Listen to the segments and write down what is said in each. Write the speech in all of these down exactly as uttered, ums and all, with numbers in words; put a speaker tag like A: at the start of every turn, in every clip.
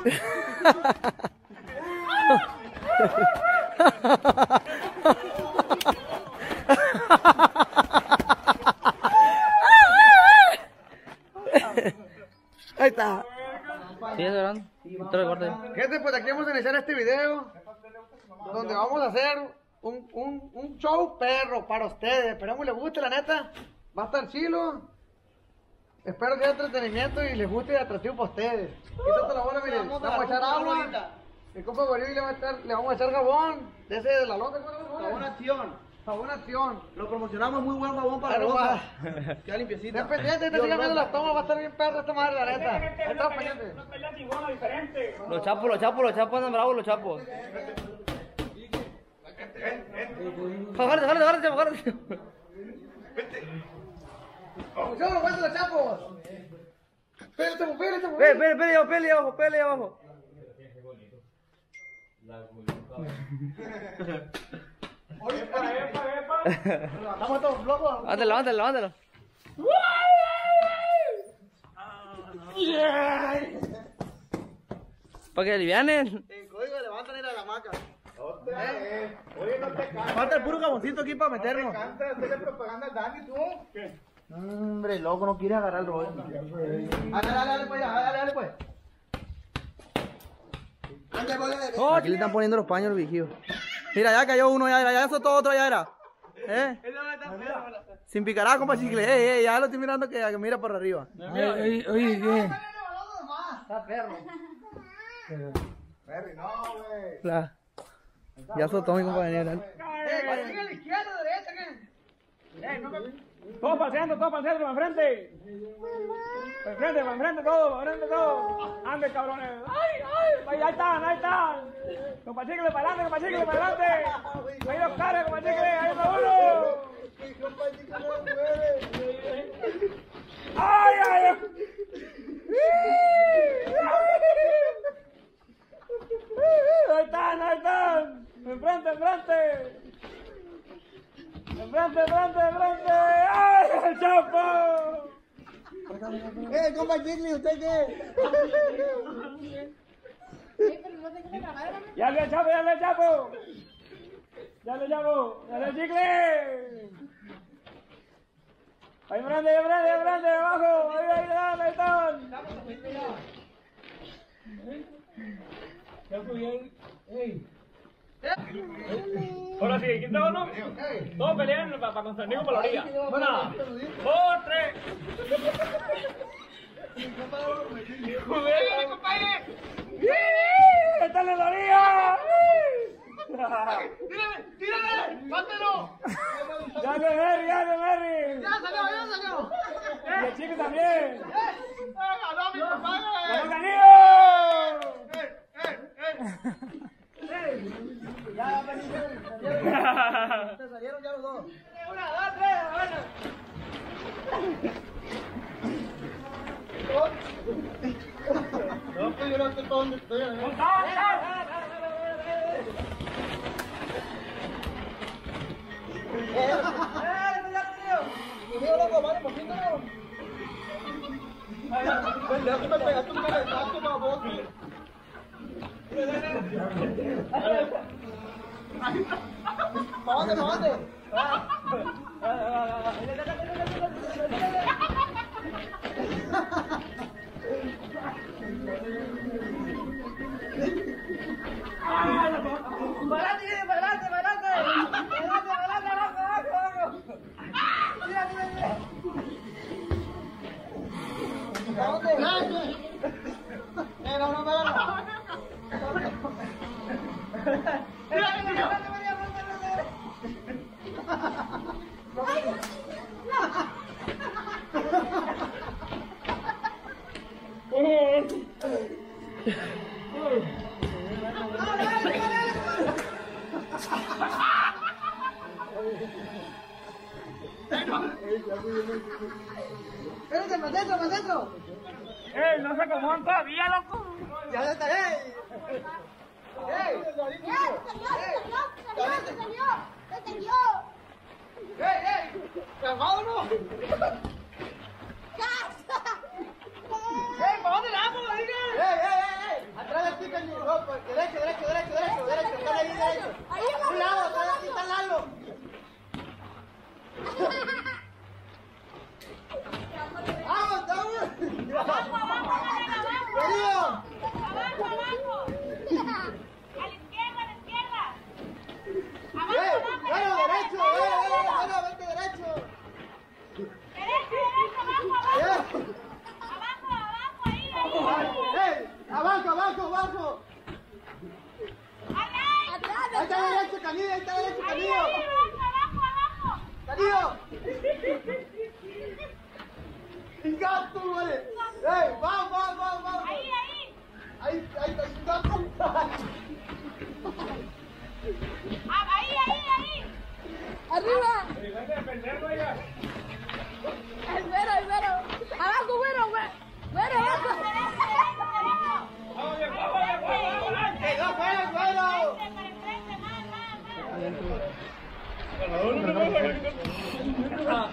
A: Ahí está.
B: Sí, es verdad. No te recortes.
A: Gente, pues aquí vamos a iniciar este video donde vamos a hacer un, un, un show perro para ustedes. Esperamos les guste, la neta. Va a estar chilo. Espero que haya entretenimiento y les guste y atractivo para ustedes. Quítate la bola, miren. Vamos a echar agua. El compa Goril le, va a echar- le vamos a echar jabón. De ese de la loca.
C: Jabón Acción.
A: Jabón Acción.
C: Lo promocionamos, muy buen jabón para
A: Pero
C: ropa.
A: va.
C: Queda limpiecita.
A: Estén pendientes, te sigan viendo las tomas. Va a estar bien perro esta madre, la neta. Ahí estamos pendientes.
B: Los chapos, los chapos, los chapos andan bravos, los chapos. Agárrate, agárrate, agárrate, agárrate.
A: ¡Vamos, los cuentos los chapos! ¡Pélate, pélate,
B: Pele, pele, pele abajo, pele abajo, pele abajo.
A: Estamos todos locos.
B: Levántalo, levántalo, levántalo. Para que alivianen.
C: En código levantan ir a la hamaca. Falta el puro jaboncito aquí para meternos. propaganda al Dani, tú. Hombre, loco, no quiere agarrar el rollo. Dale, dale, dale, pues, dale, dale, pues.
B: Oh, aquí le están poniendo los paños al vigío. Mira, ya cayó uno, ya era, ya eso todo otro ya era. ¿Eh? Sin picará, compa chicle. Ey, ey, ya lo estoy mirando que, que mira para arriba.
A: Oye, oye, ¿qué?
C: Está perro.
A: Perry, no, güey.
B: La- Ya soltó mi compañero.
A: Eh, ¿sigue a la izquierda o derecha, qué?
D: Todos paseando, todos paseando para enfrente. Para enfrente, para enfrente, todo, para enfrente, todo. Ande, cabrones. ¡Ay, ay! Ahí, ahí están, ahí están. Compa chicle para adelante, compa chicle para adelante. Ahí los caras, compa chicle, ahí está uno. ¡Ay, ay, ay! Ahí están, ahí están. Enfrente, enfrente. Enfrente, enfrente, enfrente. ¡Ay, el Chapo!
C: Eh, compa Chicle, ¿usted qué?
D: ¡Ya le Chapo, ya le Chapo! ¡Ya le Chapo! ¡Ya le Chicle! ¡Ahí enfrente, ahí enfrente, ahí enfrente, abajo! ¡Ahí, ahí están, ahí están! Ahora sí, ¿quién está o no? Todos pelean para pa concernido por la orilla. Una, dos, tres. ¡Joder, compadre! ¡Está en la orilla!
A: ¡Tírale, tírale! ¡Mátelo!
D: ¡Ya que Merry, ya que Merry!
A: ¡Ya salió, ya salió!
D: ¡Y el chico también!
A: ¡Ganó mi compadre!
D: ¡Ganó Canillo!
A: ¡Eh, eh, eh!
C: Ya, salieron. Se salieron ya los dos.
A: ¡Una, dos, tres! ¡Bueno!
C: No, pues yo no sé para dónde estoy. Conmigo loco, vale, poquito. Pendejo, me pegaste un cabezazo, baboso. ¿Para dónde, para dónde?
A: ¡Para adelante, para adelante, para adelante! ¡Para adelante, para adelante, abajo, abajo, abajo! ¡Mira, mira, mira!
C: ¿Para dónde? Eh, no, no, no, no.
A: ¡Mira, mira, mira, mira,
C: Espérate, más dentro, más dentro.
D: ¡Ey, no se acomodan todavía, loco!
C: Ya, ya está. ¡Ey! ¡Ey! ¡Ey, ey! ¡Calmado, no! ¡Ey, para dónde la vamos, diga! ¡Ey, ey, ey! ¡Atrás
E: Abajo, abajo,
C: Querido.
E: abajo, abajo. A la izquierda, a la izquierda. Abajo,
C: ¡Eh!
E: abajo.
C: ¡Bueno, derecho! ¡Eh, eh! ¡Bueno, vente derecho!
E: Derecho, derecho, abajo, abajo.
C: ¡Eh!
E: Abajo, abajo, ahí, ahí.
C: ¡Eh! ¡Abajo, abajo, abajo!
E: Atrás.
C: Ahí está derecho, Canillo, ahí está derecho,
E: Ahí,
C: Canillo.
E: ahí, abajo, abajo, abajo.
C: ¡Canillo! ¡Y gato, güey! ¡Eh! ¡Vamos, vamos, vamos, vamos!
E: Ahí, ahí.
C: ¡Ahí, ahí está, y gato!
E: Ah, ahí, ahí, ahí.
F: Arriba.
D: Deja de pendejo, oiga.
F: El güero, el güero. Abajo, güero, güero. Güero, abajo.
E: Derecho, derecho, derecho.
D: Vamos, viejo, vamos, viejo, vamos, vamos.
C: ¡Que no juegues, güero!
E: Para enfrente, más, más, más.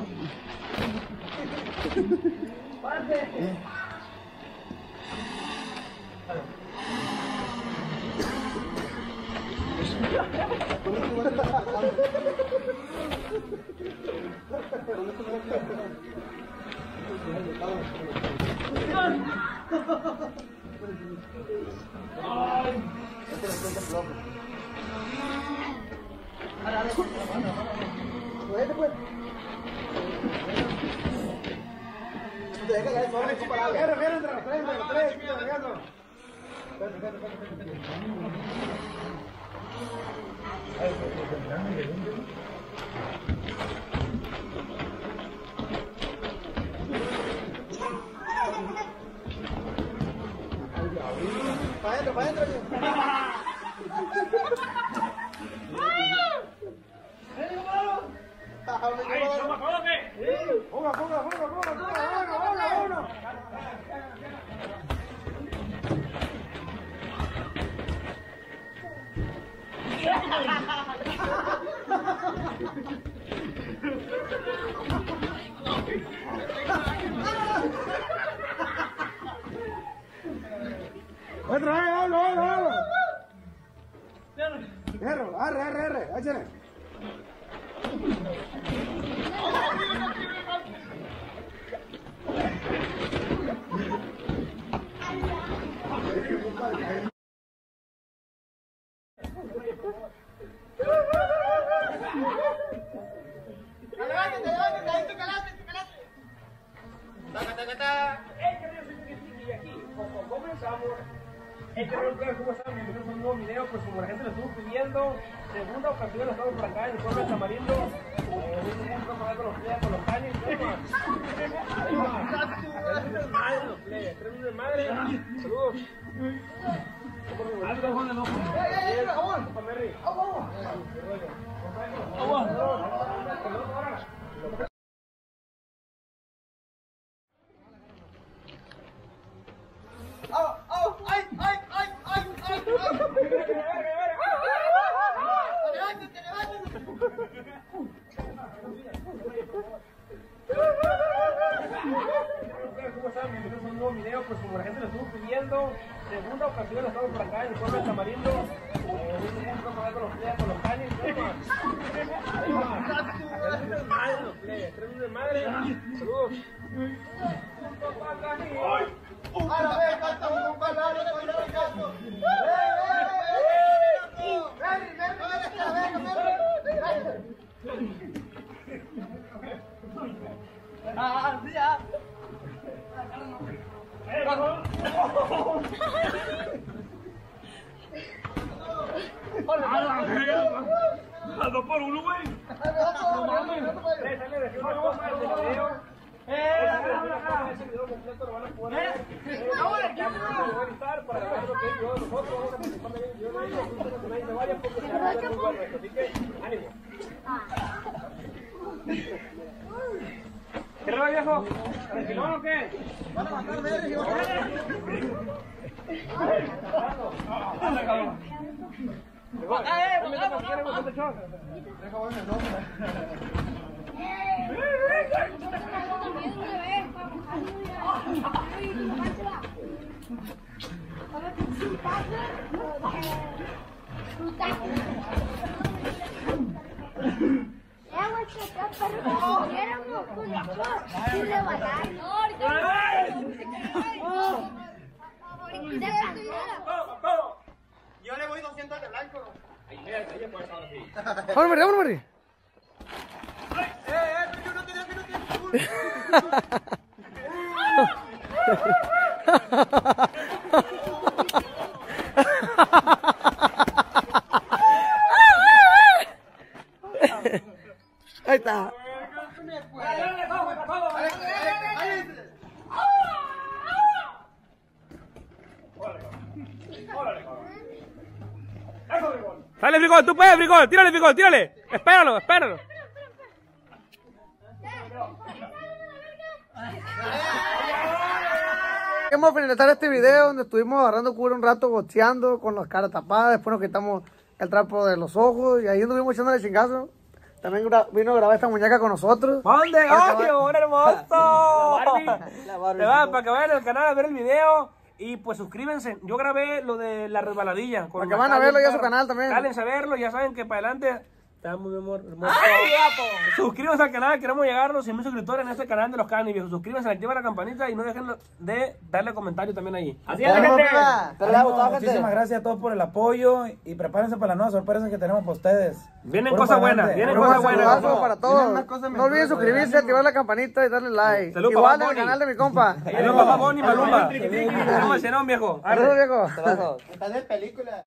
C: ¡Viene, viene entre los tres, entre los tres! ¡Viene! ¡Para adentro, para adentro!
D: Ahí, toma, cómate.
C: ¡Ponga, ponga, ponga, ponga, ponga! ¡Uno, uno, uno! ¡Otra vez, hablo, hablo, hablo! ¡Hierro, arre, arre, arre! ¡Échale! ¡Levántate, levántate! ¡Ahí te calaste, te calaste! ¡Taca, taca, taca!
D: Hey, queridos, y aquí, como comenzamos, hey, queridos, ¿cómo están? Bienvenidos a un nuevo video, pues como la gente lo estuvo pidiendo, segunda ocasión estamos por acá en el pueblo de Tamarindo, eh, un ejemplo para con los plebes, con los caños, ¿qué más? Ahí va, tres de madre los plebes, tres de madre, saludos. Alto, Juan, el ojo.
C: ¡Eh, eh, jabón!
D: Para Merry.
C: ¡Vamos! ¡Oh, oh! ¡Ay, ay, ay, ay, ay! ¡Levántate, levántate!
D: ¿Cómo están? Bienvenidos a un nuevo video, pues como la gente lo estuvo pidiendo, segunda ocasión estamos por acá en el pueblo de Tamarindo, eh, un ejemplo para con los plebes, con los caños, ¿qué más? Ahí va, tres de madre los plebes, tres de madre, saludos.
C: ¡Ahora ve, canta un compadre! ¡Ahora ve, gato! ¡Eh, eh, eh! ¡Merry, Merry, Merry, Merry, Merry! ¡Ah, sí, ah!
D: ¡A dos por uno, güey! ¡No mames! ¡Eh, sale de una cosa del video! ¡Eh, ese video completo lo van a poder ver! ¡Eh, ya me van a editar para que lo que yo de nosotros vamos a participar de ellos! Yo no digo que nadie me vaya porque se va a ver muy bueno esto, así que ánimo. ¿Qué rollo, viejo? ¿Tranquilón o qué?
C: ¡Van a matar Merry! ¡Van a matar!
D: ¡Anda, cabrón! ¡Eh, vamos, vamos!
C: Deja bueno el nombre.
F: Perro,
A: Vámonos, Mari, vámonos, Mari. Ahí está.
D: Dale, Fricol, tú puedes, Fricol, tírale, Fricol, tírale. Espéralo, espéralo.
A: Vamos a finalizar este video donde estuvimos agarrando cura un rato, goteando con las caras tapadas. Después nos quitamos el trapo de los ojos y ahí estuvimos echándole chingazo. También vino a grabar esta muñeca con nosotros.
D: ¿Dónde? ¡Ay, un hermoso! Te va, para que vayan al canal a ver el video. Y pues suscríbanse. Yo grabé lo de la resbaladilla.
A: Para que van a verlo ya a su canal también.
D: Cálense a verlo, ya saben que para adelante. Te amo, mi amor. Hermoso. Suscríbanse al canal, queremos llegar a los cien mil suscriptores en este canal de los Canis, viejos. Suscríbanse, activen la campanita y no dejen de darle comentario también ahí. Así es, gente.
C: Muchísimas gracias a todos por el apoyo y prepárense para la nueva sorpresa que tenemos para ustedes.
D: Vienen cosas buenas, vienen cosas buenas.
A: Para todos. No olviden suscribirse, activar la campanita y darle like.
D: Salud,
A: igual
D: papá
A: al canal de mi compa.
D: Salud, papá Boni, Malumba. ¿Cómo se llama, viejo?
A: Saludos, viejo.
C: Estás de película.